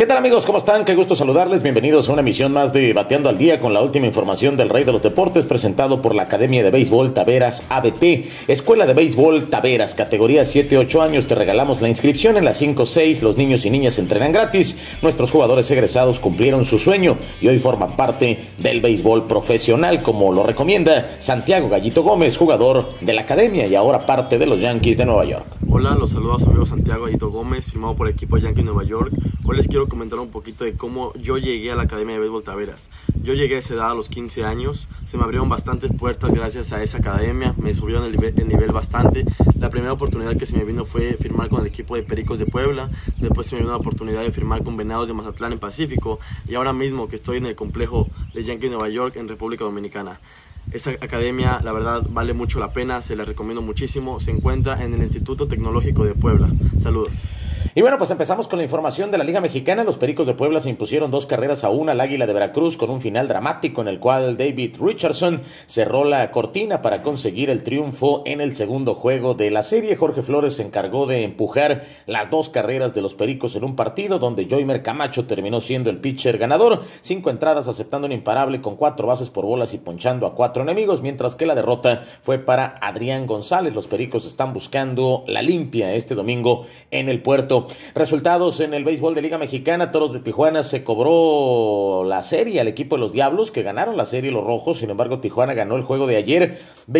¿Qué tal, amigos? ¿Cómo están? Qué gusto saludarles. Bienvenidos a una emisión más de Bateando al Día con la última información del Rey de los Deportes, presentado por la Academia de Béisbol Taveras ABT, Escuela de Béisbol Taveras, categoría 7-8 años. Te regalamos la inscripción en la 5-6. Los niños y niñas entrenan gratis. Nuestros jugadores egresados cumplieron su sueño y hoy forman parte del béisbol profesional, como lo recomienda Santiago Gallito Gómez, jugador de la Academia y ahora parte de los Yankees de Nueva York. Hola, los saludos a su amigo Santiago Gallito Gómez, firmado por el equipo Yankees Nueva York. Hoy les quiero comentar un poquito de cómo yo llegué a la Academia de Béisbol Taveras. Yo llegué a esa edad a los 15 años, se me abrieron bastantes puertas gracias a esa academia, me subieron el nivel bastante. La primera oportunidad que se me vino fue firmar con el equipo de Pericos de Puebla, después se me vino la oportunidad de firmar con Venados de Mazatlán en Pacífico y ahora mismo que estoy en el complejo de Yankees Nueva York en República Dominicana. Esa academia, la verdad, vale mucho la pena, se la recomiendo muchísimo. Se encuentra en el Instituto Tecnológico de Puebla. Saludos. Y bueno, pues empezamos con la información de la Liga Mexicana. Los Pericos de Puebla se impusieron 2-1 al Águila de Veracruz con un final dramático en el cual David Richardson cerró la cortina para conseguir el triunfo en el segundo juego de la serie. Jorge Flores se encargó de empujar las 2 carreras de los Pericos en un partido donde Joymer Camacho terminó siendo el pitcher ganador. 5 entradas aceptando un imparable con 4 bases por bolas y ponchando a 4 enemigos, mientras que la derrota fue para Adrián González. Los Pericos están buscando la limpia este domingo en el Puerto. Resultados en el béisbol de Liga Mexicana. Toros de Tijuana se cobró la serie al equipo de los Diablos, que ganaron la serie los Rojos. Sin embargo, Tijuana ganó el juego de ayer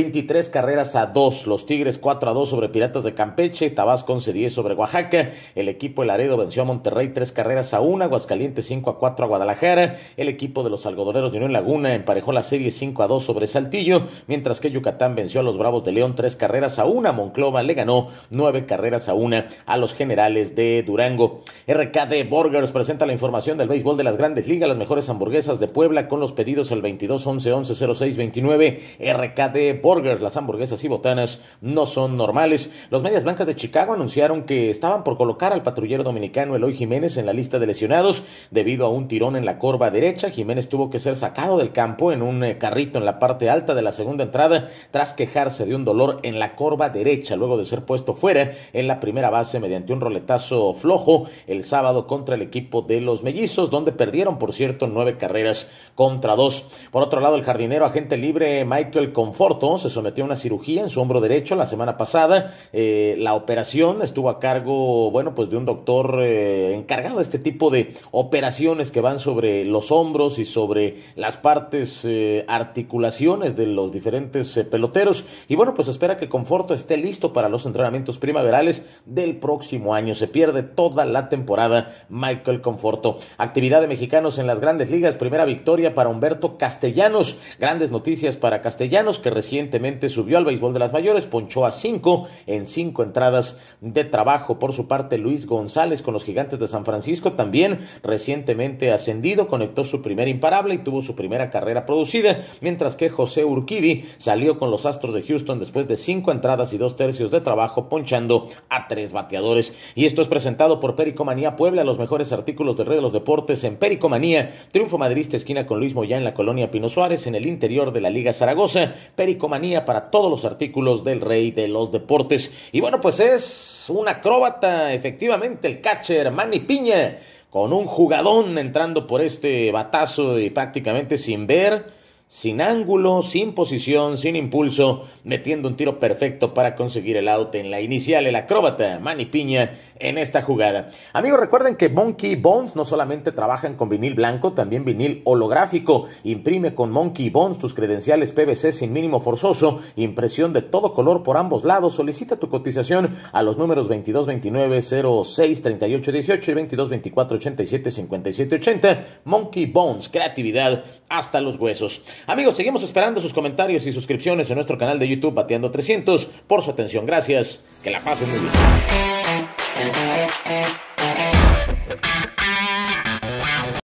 23-2. Los Tigres 4-2 sobre Piratas de Campeche. Tabasco 11-10 sobre Oaxaca. El equipo de Laredo venció a Monterrey 3-1. Aguascalientes 5-4 a Guadalajara. El equipo de los Algodoneros de Unión Laguna emparejó la serie 5-2 sobre Saltillo, mientras que Yucatán venció a los Bravos de León 3-1. Monclova le ganó 9-1 a los Generales de Durango. RKD Burgers presenta la información del béisbol de las Grandes Ligas. Las mejores hamburguesas de Puebla con los pedidos al 22-11-11-06-29. RKD Burgers, las hamburguesas y botanas no son normales. Los Medias Blancas de Chicago anunciaron que estaban por colocar al patrullero dominicano Eloy Jiménez en la lista de lesionados debido a un tirón en la corva derecha. Jiménez tuvo que ser sacado del campo en un carrito en la parte alta de la segunda entrada tras quejarse de un dolor en la corva derecha luego de ser puesto fuera en la primera base mediante un roletazo flojo el sábado contra el equipo de los Mellizos, donde perdieron, por cierto, 9-2. Por otro lado, el jardinero agente libre Michael Conforto se sometió a una cirugía en su hombro derecho la semana pasada. La operación estuvo a cargo, pues de un doctor encargado de este tipo de operaciones que van sobre los hombros y sobre las partes articulaciones de los diferentes peloteros. Y pues espera que Conforto esté listo para los entrenamientos primaverales del próximo año. Se pierde toda la temporada Michael Conforto. Actividad de mexicanos en las Grandes Ligas. Primera victoria para Humberto Castellanos. Grandes noticias para Castellanos, que recientemente subió al béisbol de las mayores. Ponchó a 5 en 5 entradas de trabajo. Por su parte, Luis González con los Gigantes de San Francisco, también recientemente ascendido, conectó su primer imparable y tuvo su primera carrera producida, mientras que José Urquidi salió con los Astros de Houston después de 5 entradas y 2/3 de trabajo, ponchando a 3 bateadores. Y esto es presentado por Pericomanía Puebla, los mejores artículos del Rey de los Deportes en Pericomanía. Triunfo Madrista esquina con Luis Moyá en la colonia Pino Suárez, en el interior de la Liga Zaragoza. Pericomanía para todos los artículos del Rey de los Deportes. Y pues es un acróbata, efectivamente, el catcher Manny Piña, con un jugadón entrando por este batazo y prácticamente sin ver, sin ángulo, sin posición, sin impulso, metiendo un tiro perfecto para conseguir el out en la inicial. El acróbata Manny Piña en esta jugada. Amigos, recuerden que Monkey Bones no solamente trabajan con vinil blanco, también vinil holográfico. Imprime con Monkey Bones tus credenciales PVC sin mínimo forzoso, impresión de todo color por ambos lados. Solicita tu cotización a los números 2229-06-3818 y 2224-87-5780. Monkey Bones, creatividad hasta los huesos. Amigos, seguimos esperando sus comentarios y suscripciones en nuestro canal de YouTube Bateando 300. Por su atención, gracias. Que la pasen muy bien.